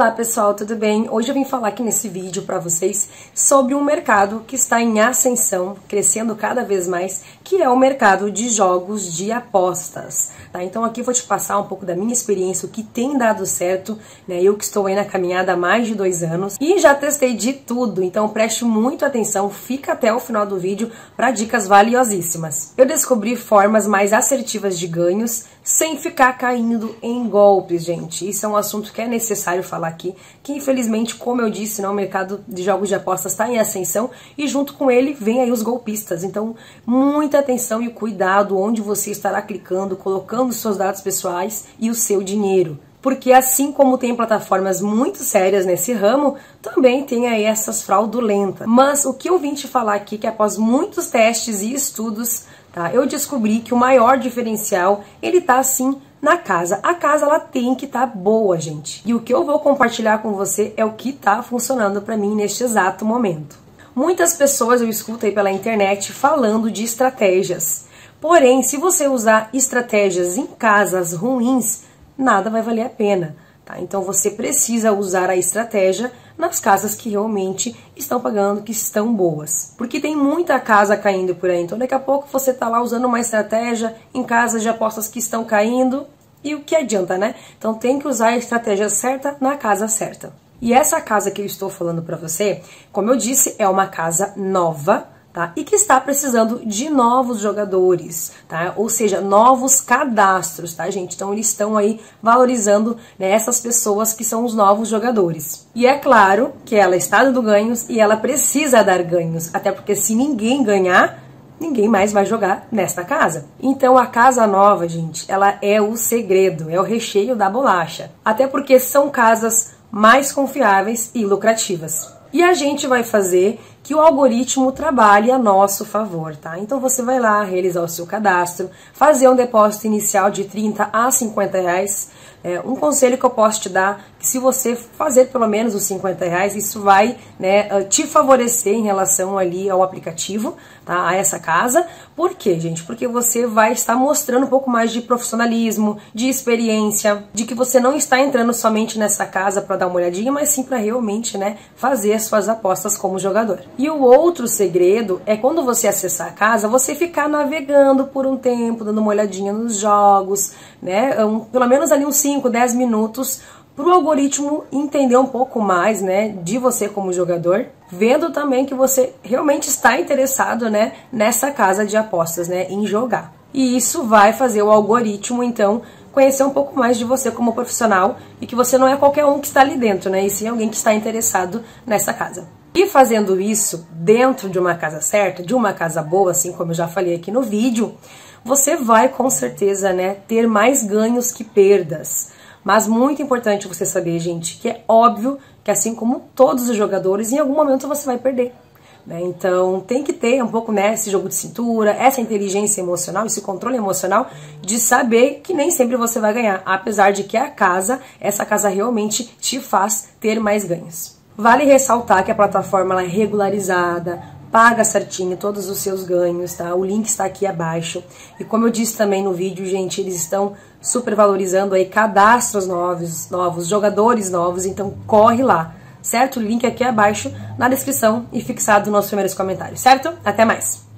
Olá pessoal, tudo bem? Hoje eu vim falar aqui nesse vídeo para vocês sobre um mercado que está em ascensão, crescendo cada vez mais, que é o mercado de jogos de apostas. Tá? Então aqui eu vou te passar um pouco da minha experiência, o que tem dado certo, né? Eu que estou aí na caminhada há mais de 2 anos e já testei de tudo, então preste muita atenção, fica até o final do vídeo para dicas valiosíssimas. Eu descobri formas mais assertivas de ganhos sem ficar caindo em golpes, gente. Isso é um assunto que é necessário falar aqui, que infelizmente, como eu disse, né, o mercado de jogos de apostas está em ascensão e junto com ele vem aí os golpistas. Então, muita atenção e cuidado onde você estará clicando, colocando os seus dados pessoais e o seu dinheiro. Porque assim como tem plataformas muito sérias nesse ramo, também tem aí essas fraudulentas. Mas o que eu vim te falar aqui, que após muitos testes e estudos, tá, eu descobri que o maior diferencial, ele tá assim na casa. A casa, ela tem que estar boa, gente. E o que eu vou compartilhar com você é o que tá funcionando para mim neste exato momento. Muitas pessoas eu escuto aí pela internet falando de estratégias. Porém, se você usar estratégias em casas ruins, nada vai valer a pena, tá? Então você precisa usar a estratégia nas casas que realmente estão pagando, que estão boas. Porque tem muita casa caindo por aí, então daqui a pouco você tá lá usando uma estratégia em casas de apostas que estão caindo, e o que adianta, né? Então tem que usar a estratégia certa na casa certa. E essa casa que eu estou falando pra você, como eu disse, é uma casa nova, tá? E que está precisando de novos jogadores, tá? Ou seja, novos cadastros, tá, gente? Então eles estão aí valorizando, né, essas pessoas que são os novos jogadores. E é claro que ela está dando ganhos e ela precisa dar ganhos, até porque se ninguém ganhar, ninguém mais vai jogar nesta casa. Então a casa nova, gente, ela é o segredo, é o recheio da bolacha. Até porque são casas mais confiáveis e lucrativas. E a gente vai fazer que o algoritmo trabalhe a nosso favor, tá? Então você vai lá realizar o seu cadastro, fazer um depósito inicial de 30 a 50 reais. Um conselho que eu posso te dar, que se você fazer pelo menos os 50 reais, isso vai, né, te favorecer em relação ali ao aplicativo, tá? A essa casa. Por quê, gente? Porque você vai estar mostrando um pouco mais de profissionalismo, de experiência, de que você não está entrando somente nessa casa para dar uma olhadinha, mas sim para realmente, né, fazer as suas apostas como jogador. E o outro segredo é quando você acessar a casa, você ficar navegando por um tempo, dando uma olhadinha nos jogos, né? Pelo menos ali uns 5, 10 minutos, para o algoritmo entender um pouco mais, né, de você como jogador, vendo também que você realmente está interessado, né, nessa casa de apostas, né, em jogar. E isso vai fazer o algoritmo, então, conhecer um pouco mais de você como profissional e que você não é qualquer um que está ali dentro, né, e sim alguém que está interessado nessa casa. E fazendo isso dentro de uma casa certa, de uma casa boa, assim como eu já falei aqui no vídeo, você vai com certeza, né, ter mais ganhos que perdas. Mas muito importante você saber, gente, que é óbvio que assim como todos os jogadores, em algum momento você vai perder, né? Então tem que ter um pouco, né, esse jogo de cintura, essa inteligência emocional, esse controle emocional de saber que nem sempre você vai ganhar, apesar de que essa casa realmente te faz ter mais ganhos. Vale ressaltar que a plataforma ela é regularizada, paga certinho todos os seus ganhos, tá? O link está aqui abaixo. E como eu disse também no vídeo, gente, eles estão super valorizando aí cadastros novos, jogadores novos, então corre lá, certo? O link aqui abaixo na descrição e fixado nos primeiros comentários, certo? Até mais!